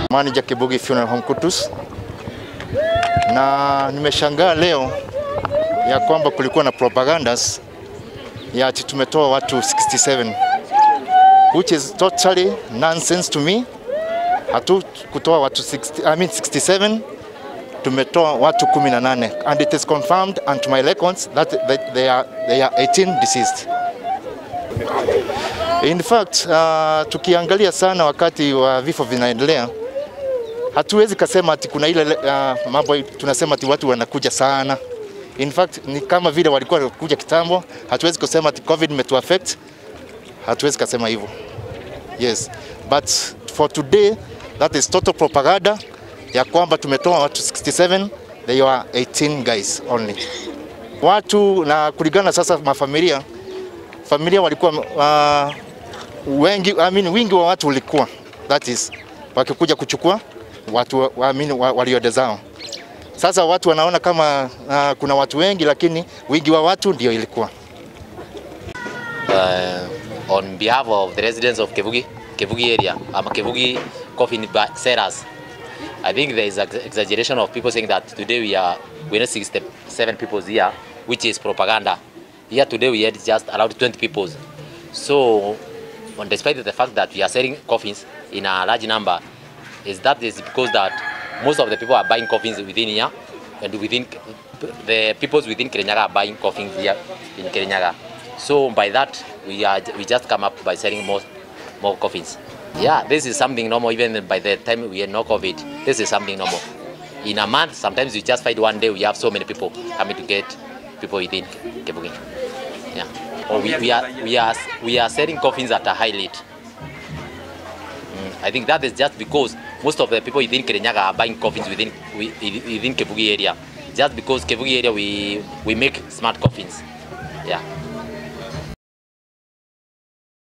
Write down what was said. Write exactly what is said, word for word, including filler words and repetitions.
Manager Kibugi Funeral Home Kutus, na nimeshangaa leo ya kwamba kulikuwa na propagandas ya ati tumetoa watu sixty-seven, which is totally nonsense to me. Hatu kutoa watu sixty, I mean sixty-seven, tumetoa watu kumi na nane, and it is confirmed and to my records that, that they are they are eighteen deceased. In fact, uh, tukiangalia sana wakati wa vifo vinaendelea, hatuwezi kusema ati kuna ile uh, mambo tunasema ati watu wanakuja sana. In fact, ni kama vile walikuwa wanakuja kitambo. Hatuwezi kusema ati COVID metu affect. Hatuwezi kusema hivyo. Yes, but for today that is total propaganda ya kwamba tumetoa watu sixty-seven, they are eighteen guys only. Watu na kulingana sasa mafamilia, familia walikuwa uh, wengi, I mean wingi wa watu ulikuwa, that is wakikuja kuchukua watu I mean walioda zao. Sasa watu wanaona kama uh, kuna watu wengi, lakini wingi wa watu ndio ilikuwa. Uh, on behalf of the residents of Kibugi, Kibugi area, um, Kibugi coffin sellers, I think there is an exaggeration of people saying that today we are we are sixty-seven people here, which is propaganda. Here today we had just around twenty people. So, on despite the fact that we are selling coffins in a large number, is that is because that most of the people are buying coffins within here, and within the peoples within Kirinyaga are buying coffins here in Kirinyaga. So by that we are we just come up by selling more more coffins. Yeah, this is something normal. Even by the time we had no COVID, this is something normal. In a month, sometimes you just find one day we have so many people coming to get people within Kibugi. Yeah. Or we, we are we are we are selling coffins at a high rate. Mm, I think that is just because most of the people within Kirinyaga are buying coffins within within Kibugi area. Just because Kibugi area we we make smart coffins. Yeah.